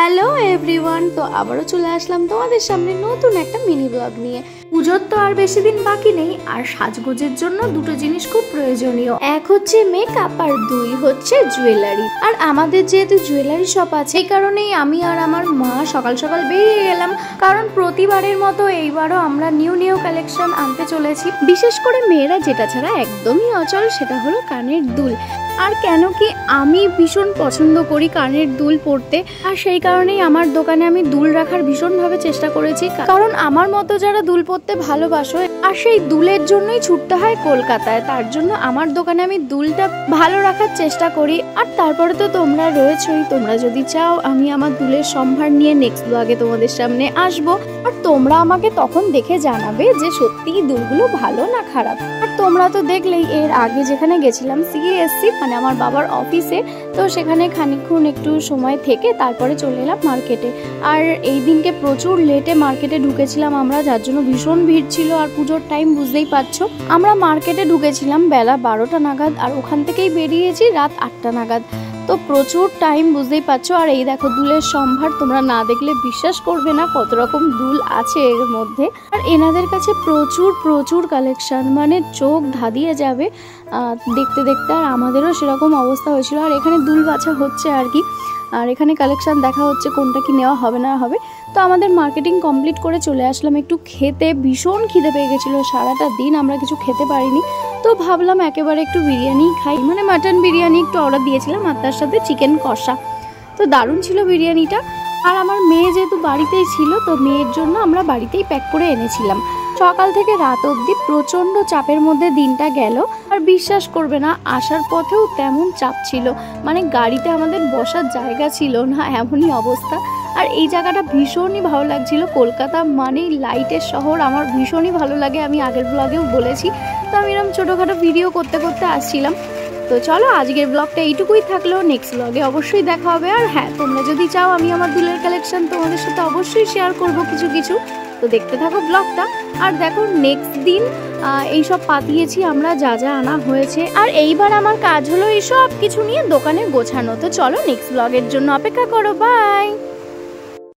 Hello everyone, তো আবারও চলে আসলাম তোমাদের সামনে নতুন একটা মিনি ব্লগ নিয়ে। পুজোর তো আর বেশি দিন বাকি নেই, আর সাজগোজের জন্য দুটো জিনিস খুব প্রয়োজনীয়। এক হচ্ছে মেকআপ আর দুই হচ্ছে জুয়েলারি। আর আমাদের যেহেতু জুয়েলারি শপ আছে, এই কারণেই আমি আর আমার মা সকাল সকাল বেরিয়ে গেলাম। কারণ প্রতিবারের মতো এইবারও আমরা নিউ কালেকশন আনতে চলেছি। বিশেষ করে মেয়েরা যেটা ছাড়া একদমই অচল, সেটা হলো কানের দুল। আর কেন কি আমি ভীষণ পছন্দ করি কানের দুল পরতে, আর সেই কারণেই আমার দোকানে আমি দুল রাখার ভীষণভাবে চেষ্টা করেছি। কারণ আমার মতো যারা দুল পরতে ভালোবাসো আর সেই দুলের জন্যই ছুটতে হয় কলকাতায়, তার জন্য আমার দোকানে আমি দুলটা ভালো রাখার চেষ্টা করি। আর তারপরে তো তোমরা রয়েছই, তোমরা যদি চাও আমি আমার দুলের সম্ভার নিয়ে নেক্সট ব্লগে তোমাদের সামনে আসবো। আর তোমরা আমাকে তখন দেখে জানাবে যে সত্যিই দুলগুলো ভালো না খারাপ। আর তোমরা তো দেখলেই এর আগে যেখানে গেছিলাম সিএসসি, মানে আমার বাবার অফিসে, তো সেখানে খানিকক্ষণ একটু সময় থেকে তারপরে চলে এলাম মার্কেটে। আর এই দিনকে প্রচুর লেটে মার্কেটে ঢুকেছিলাম আমরা, যার জন্য ভীষণ ভিড় ছিল। আর পুজোর টাইম বুঝতেই পারছো, আমরা মার্কেটে ঢুকেছিলাম বেলা 12টা নাগাদ, আর ওখান থেকেই বেরিয়েছি রাত 8টা নাগাদ। তো প্রচুর টাইম বুঝতেই পারছো। আর এই দেখো দুলের সম্ভার, তোমরা না দেখলে বিশ্বাস করবে না কত রকম দুল আছে এর মধ্যে। আর এনাদের কাছে প্রচুর কালেকশন, মানে চোখ ধাঁধিয়ে যাবে দেখতে দেখতে। আর আমাদেরও সেরকম অবস্থা হয়েছিল। আর এখানে দুল বাছা হচ্ছে আর কি, আর এখানে কালেকশন দেখা হচ্ছে কোনটা কি নেওয়া হবে না হবে। তো আমাদের মার্কেটিং কমপ্লিট করে চলে আসলাম একটু খেতে। ভীষণ খিদে পেয়ে গেছিলো, সারাটা দিন আমরা কিছু খেতে পারিনি। তো ভাবলাম একেবারে একটু বিরিয়ানি খাই, মানে মাটন বিরিয়ানি একটু অর্ডার দিয়েছিলাম, আর তার সাথে চিকেন কষা। তো দারুণ ছিল বিরিয়ানিটা। আর আমার মেয়ে যেহেতু বাড়িতেই ছিল, তো মেয়ের জন্য আমরা বাড়িতেই প্যাক করে এনেছিলাম। সকাল থেকে রাত অবধি প্রচণ্ড চাপের মধ্যে দিনটা গেল। আর বিশ্বাস করবে না, আসার পথেও তেমন চাপ ছিল, মানে গাড়িতে আমাদের বসার জায়গা ছিল না, এমনই অবস্থা। আর এই জায়গাটা ভীষণই ভালো লাগছিল। কলকাতা মানেই লাইটের শহর, আমার ভীষণই ভালো লাগে, আমি আগের ব্লগেও বলেছি। তো আমি এরকম ছোটোখাটো ভিডিও করতে আসছিলাম। তো চলো আজকের ব্লগটা এইটুকুই থাকলো, নেক্সট ব্লগে অবশ্যই দেখা হবে। আর হ্যাঁ, তোমরা যদি চাও আমি আমার দুলের কালেকশন তোমাদের সাথে অবশ্যই শেয়ার করবো কিছু। তো দেখতে থাকো ব্লগটা। আর দেখো নেক্সট দিন এইসব পাতিয়েছি আমরা, যা আনা হয়েছে। আর এইবার আমার কাজ হলো এইসব কিছু নিয়ে দোকানে গোছানো। তো চলো নেক্সট ব্লগের জন্য অপেক্ষা করো, বাই।